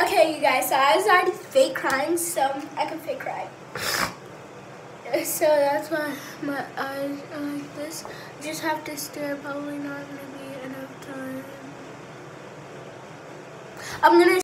Okay, you guys, so I was already fake crying, so I can fake cry. So that's why my eyes are like this. I just have to stare, probably not gonna be enough time. I'm gonna